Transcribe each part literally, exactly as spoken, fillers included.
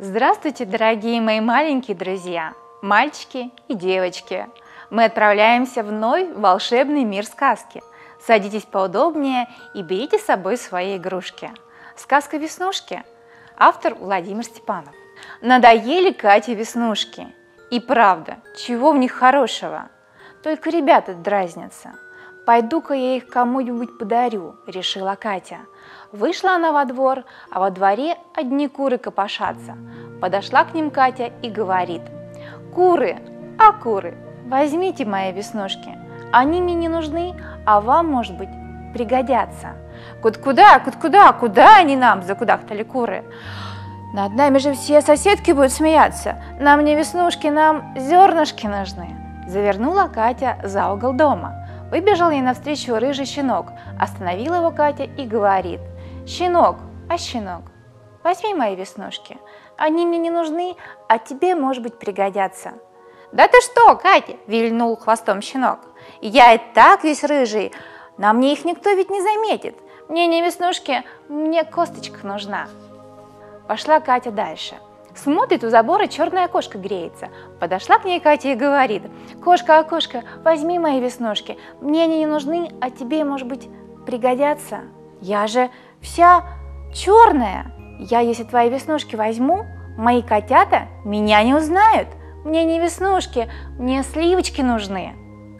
Здравствуйте, дорогие мои маленькие друзья, мальчики и девочки! Мы отправляемся вновь в волшебный мир сказки. Садитесь поудобнее и берите с собой свои игрушки. Сказка «Веснушки». Автор Владимир Степанов. Надоели Кате веснушки. И правда, чего в них хорошего? Только ребята дразнятся. «Пойду-ка я их кому-нибудь подарю», – решила Катя. Вышла она во двор, а во дворе одни куры копошатся. Подошла к ним Катя и говорит: «Куры, а куры, возьмите мои веснушки. Они мне не нужны, а вам, может быть, пригодятся». «Куда, куда, куда, куда они нам?» – закудахтали куры. «Над нами же все соседки будут смеяться. Нам не веснушки, нам зернышки нужны». Завернула Катя за угол дома. Выбежал ей навстречу рыжий щенок, остановила его Катя и говорит: «Щенок, а щенок, возьми мои веснушки, они мне не нужны, а тебе, может быть, пригодятся». «Да ты что, Катя!» – вильнул хвостом щенок. «Я и так весь рыжий, на мне их никто ведь не заметит. Мне не веснушки, мне косточка нужна». Пошла Катя дальше. Смотрит, у забора черная кошка греется. Подошла к ней Катя и говорит: «Кошка, а кошка, возьми мои веснушки, мне они не нужны, а тебе, может быть, пригодятся. Я же вся черная, я, если твои веснушки возьму, мои котята меня не узнают. Мне не веснушки, мне сливочки нужны».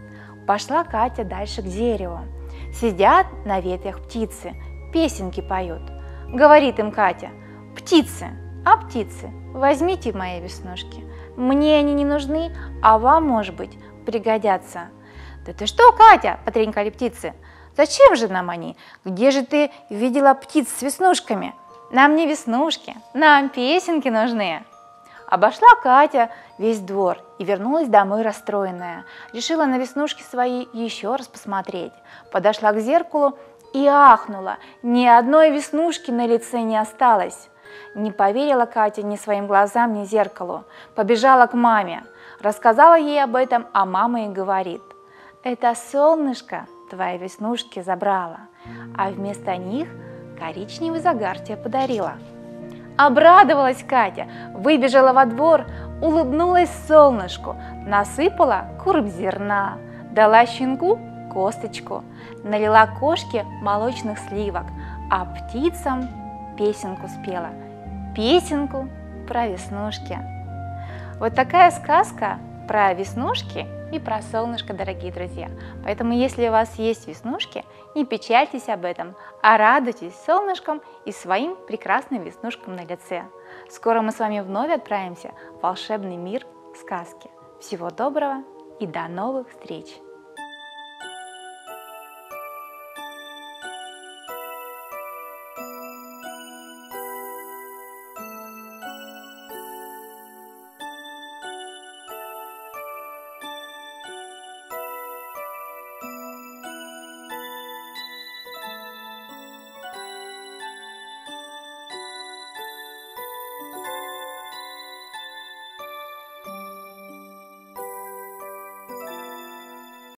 Пошла Катя дальше к дереву. Сидят на ветвях птицы, песенки поют. Говорит им Катя: «Птицы, а птицы, возьмите мои веснушки, мне они не нужны, а вам, может быть, пригодятся». «Да ты что, Катя!» – потренькали птицы. «Зачем же нам они? Где же ты видела птиц с веснушками? Нам не веснушки, нам песенки нужны». Обошла Катя весь двор и вернулась домой расстроенная. Решила на веснушки свои еще раз посмотреть. Подошла к зеркалу и ахнула: ни одной веснушки на лице не осталось. Не поверила Катя ни своим глазам, ни зеркалу. Побежала к маме, рассказала ей об этом, а мама ей говорит: «Это солнышко твои веснушки забрала, а вместо них коричневый загар тебе подарила». Обрадовалась Катя, выбежала во двор, улыбнулась солнышку, насыпала курам зерна, дала щенку косточку, налила кошке молочных сливок, а птицам песенку спела, песенку про веснушки. Вот такая сказка про веснушки и про солнышко, дорогие друзья. Поэтому, если у вас есть веснушки, не печальтесь об этом, а радуйтесь солнышком и своим прекрасным веснушкам на лице. Скоро мы с вами вновь отправимся в волшебный мир сказки. Всего доброго и до новых встреч!